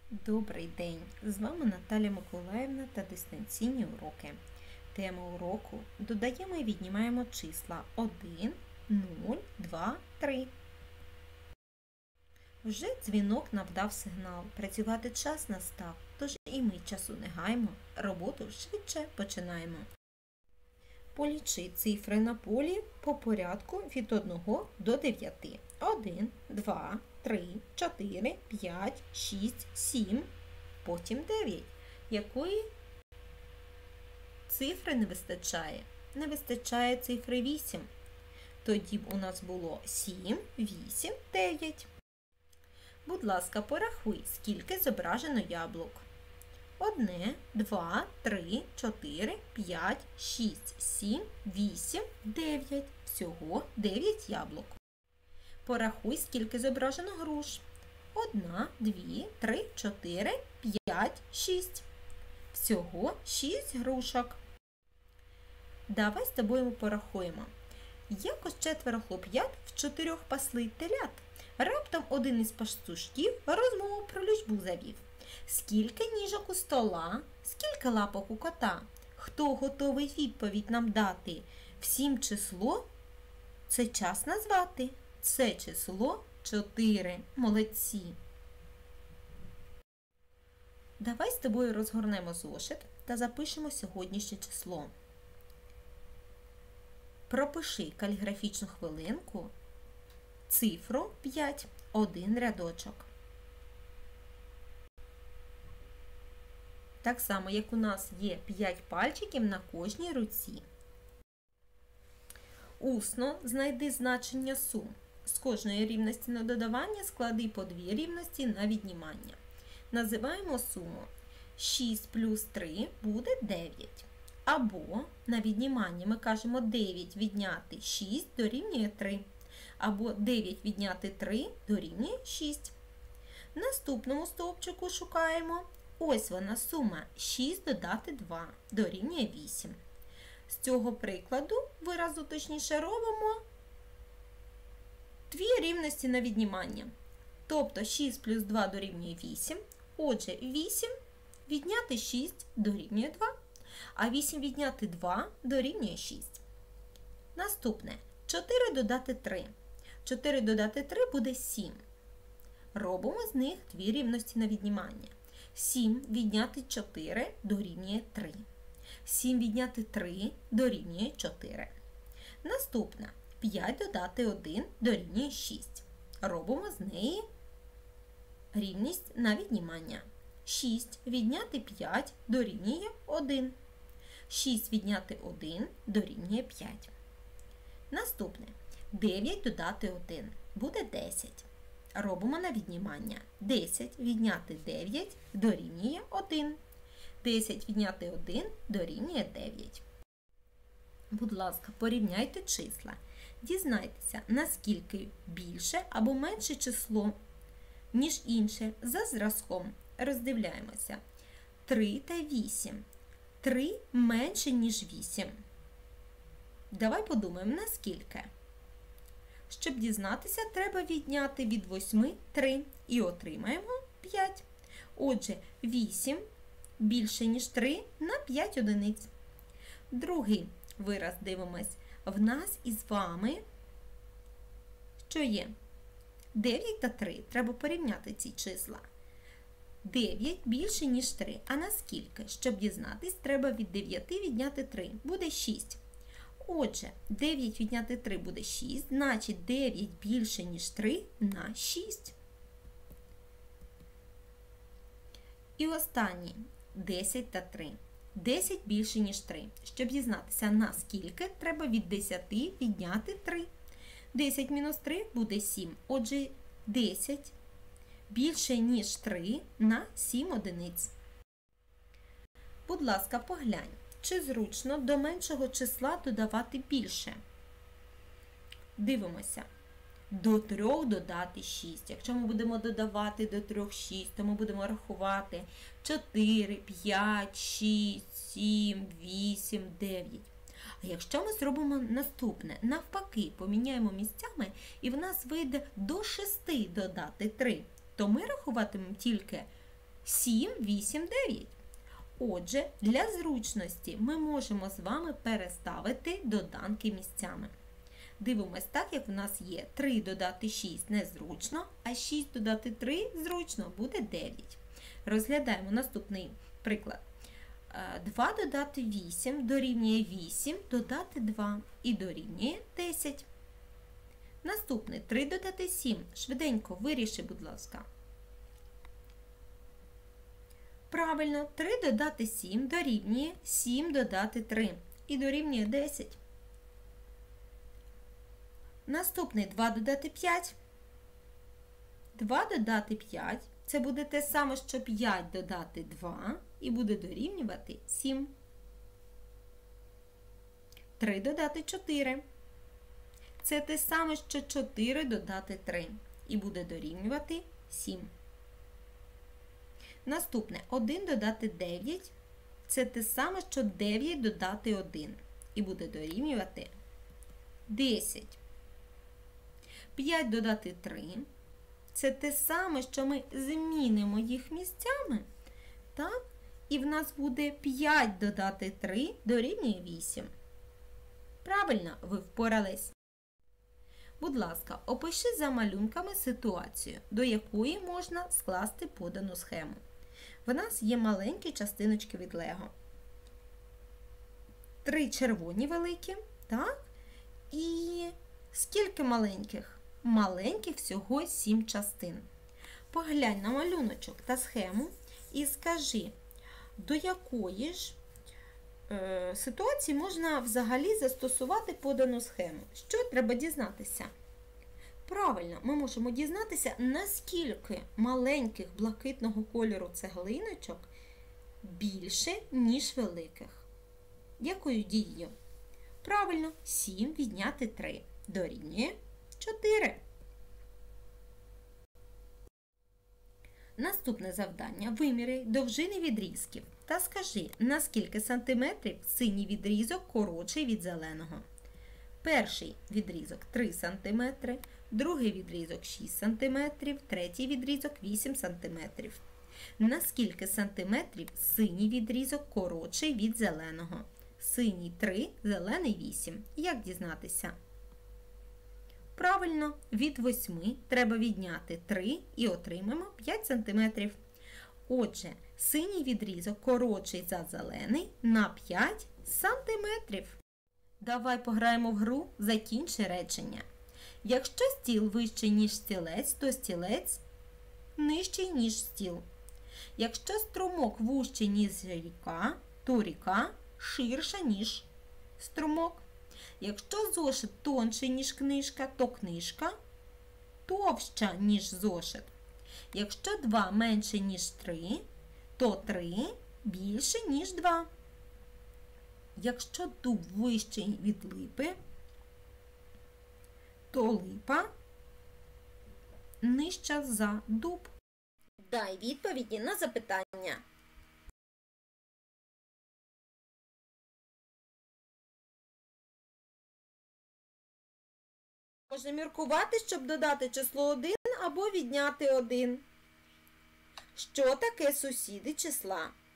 Добрий день! З вами Наталя Миколаївна та дистанційні уроки. Тема уроку – додаємо і віднімаємо числа 1, 0, 2, 3. Вже дзвінок нам дав сигнал. Працювати час настав, тож і ми часу не гаємо, роботу швидше починаємо. Полічи цифри на полі по порядку від 1 до 9. 1, 2, 3, 4, 5, 6, 7, потім 9. Якої цифри не вистачає? Не вистачає цифри 8. Тоді б у нас було 7, 8, 9. Будь ласка, порахуй, скільки зображено яблук. 1, 2, 3, 4, 5, 6, 7, 8, 9. Всього 9 яблук. Порахуй, скільки зображено груш. 1, 2, 3, 4, 5, 6. Всього 6 грушок. Давай з тобою порахуємо. Якось 4 хлоп'ят в 4 пасли телят. Раптом один із пастушків розмову про лючбу завів. Скільки ніжок у стола, скільки лапок у кота? Хто готовий відповідь нам дати? Всім число це час назвати. Це число 4. Молодці. Давай з тобою розгорнемо зошит та запишемо сьогоднішнє число. Пропиши каліграфічну хвилинку, цифру 5, один рядочок. Так само, як у нас є 5 пальчиків на кожній руці. Усно знайди значення сум. З кожної рівності на додавання склади по 2 рівності на віднімання. Називаємо суму. 6 плюс 3 буде 9. Або на відніманні ми кажемо 9 відняти 6 дорівнює 3. Або 9 відняти 3 дорівнює 6. В наступному стовпчику шукаємо. Ось вона сума 6 додати 2 дорівнює 8. З цього прикладу, виразу точніше, робимо 2 рівності на віднімання. Тобто 6 плюс 2 дорівнює 8. Отже, 8 відняти 6 дорівнює 2, а 8 відняти 2 дорівнює 6. Наступне. 4 додати 3. 4 додати 3 буде 7. Робимо з них 2 рівності на віднімання. 7 відняти 4 дорівнює 3. 7 відняти 3 дорівнює 4. Наступне. 5 додати 1 дорівнює 6. Робимо з неї рівність на віднімання. 6 відняти 5 дорівнює 1. 6 відняти 1 дорівнює 5. Наступне. 9 додати 1 буде 10. Робимо на віднімання. 10 відняти 9 дорівнює 1. 10 відняти 1 дорівнює 9. Будь ласка, порівняйте числа. Дізнайтеся, наскільки більше або менше число, ніж інше. За зразком роздивляємося. 3 та 8. 3 менше, ніж 8. Давай подумаємо, наскільки. Щоб дізнатися, треба відняти від 8 3 і отримаємо 5. Отже, 8 більше, ніж 3 на 5 одиниць. Другий вираз дивимось. В нас із вами що є? 9 та 3. Треба порівняти ці числа. 9 більше, ніж 3. А наскільки? Щоб дізнатись, треба від 9 відняти 3. Буде 6. Отже, 9 відняти 3 буде 6, значить 9 більше, ніж 3 на 6. І останній. 10 та 3. 10 більше, ніж 3. Щоб дізнатися, наскільки, треба від 10 відняти 3. 10 мінус 3 буде 7. Отже, 10 більше, ніж 3 на 7 одиниць. Будь ласка, поглянь. Чи зручно до меншого числа додавати більше? Дивимося. До 3 додати 6. Якщо ми будемо додавати до 3 6, то ми будемо рахувати 4, 5, 6, 7, 8, 9. А якщо ми зробимо наступне, навпаки, поміняємо місцями, і в нас вийде до 6 додати 3, то ми рахуватимемо тільки 7, 8, 9. Отже, для зручності ми можемо з вами переставити доданки місцями. Дивимось так, як в нас є 3 додати 6 незручно, а 6 додати 3 зручно, буде 9. Розглядаємо наступний приклад. 2 додати 8 дорівнює 8 додати 2 і дорівнює 10. Наступне 3 додати 7. Швиденько виріши, будь ласка. Правильно, 3 додати 7 дорівнює 7 додати 3 і дорівнює 10. Наступний 2 додати 5. 2 додати 5 – це буде те саме, що 5 додати 2 і буде дорівнювати 7. 3 додати 4. Це те саме, що 4 додати 3 і буде дорівнювати 7. Наступне 1 додати 9 – це те саме, що 9 додати 1 і буде дорівнювати 10. 5 додати 3 – це те саме, що ми змінимо їх місцями, так? І в нас буде 5 додати 3 дорівнює 8. Правильно, ви впорались. Будь ласка, опиши за малюнками ситуацію, до якої можна скласти подану схему. В нас є маленькі частиночки від Лего. 3 червоні великі, так? І скільки маленьких? Маленьких всього 7 частин. Поглянь на малюночок та схему і скажи, до якої ж ситуації можна взагалі застосувати подану схему. Що треба дізнатися? Правильно, ми можемо дізнатися, наскільки маленьких блакитного кольору цеглиночок більше, ніж великих. Якою дією? Правильно, 7 відняти 3 дорівнює 4. Наступне завдання. Виміряй довжини відрізків та скажи, на скільки сантиметрів синій відрізок коротший від зеленого. Перший відрізок 3 см, другий відрізок 6 см, третій відрізок 8 см. На скільки сантиметрів синій відрізок коротший від зеленого? Синій 3, зелений 8. Як дізнатися? Правильно, від 8 треба відняти 3 і отримаємо 5 см. Отже, синій відрізок коротший за зелений на 5 см. Давай пограємо в гру «Закінчи речення». Якщо стіл вищий, ніж стілець, то стілець нижчий, ніж стіл. Якщо струмок вужчий, ніж ріка, то ріка ширша, ніж струмок. Якщо зошит тонший, ніж книжка, то книжка товща, ніж зошит. Якщо 2 менше, ніж 3, то 3 більше, ніж 2. Якщо дуб вищий від липи, то липа нижча за дуб. Дай відповіді на запитання. Можна міркувати, щоб додати число 1 або відняти 1. Що таке сусіди числа?